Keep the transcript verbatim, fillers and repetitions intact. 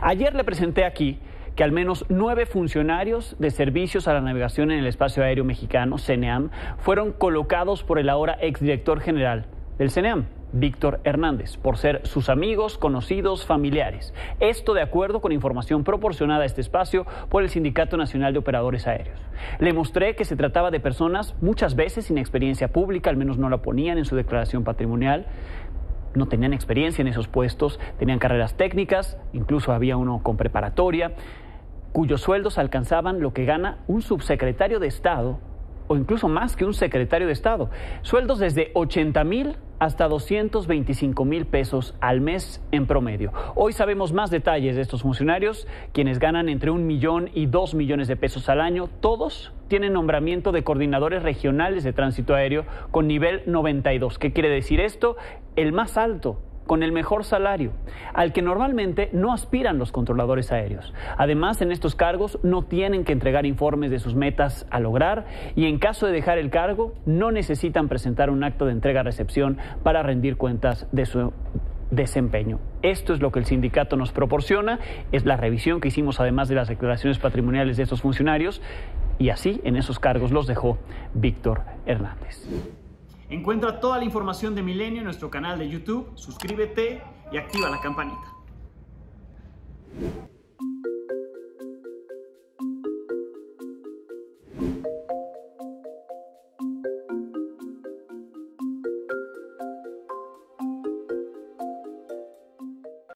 Ayer le presenté aquí que al menos nueve funcionarios de Servicios a la Navegación en el Espacio Aéreo Mexicano, CENEAM, fueron colocados por el ahora exdirector general del CENEAM, Víctor Hernández, por ser sus amigos, conocidos, familiares. Esto de acuerdo con información proporcionada a este espacio por el Sindicato Nacional de Operadores Aéreos. Le mostré que se trataba de personas muchas veces sin experiencia pública, al menos no la ponían en su declaración patrimonial. No tenían experiencia en esos puestos, tenían carreras técnicas, incluso había uno con preparatoria, cuyos sueldos alcanzaban lo que gana un subsecretario de Estado, o incluso más que un secretario de Estado. Sueldos desde ochenta mil hasta doscientos veinticinco mil pesos al mes en promedio. Hoy sabemos más detalles de estos funcionarios, quienes ganan entre un millón y dos millones de pesos al año. Todos tienen nombramiento de coordinadores regionales de tránsito aéreo con nivel noventa y dos. ¿Qué quiere decir esto? El más alto, con el mejor salario, al que normalmente no aspiran los controladores aéreos. Además, en estos cargos no tienen que entregar informes de sus metas a lograr y en caso de dejar el cargo, no necesitan presentar un acto de entrega-recepción para rendir cuentas de su desempeño. Esto es lo que el sindicato nos proporciona, es la revisión que hicimos además de las declaraciones patrimoniales de estos funcionarios y así en esos cargos los dejó Víctor Hernández. Encuentra toda la información de Milenio en nuestro canal de YouTube, suscríbete y activa la campanita.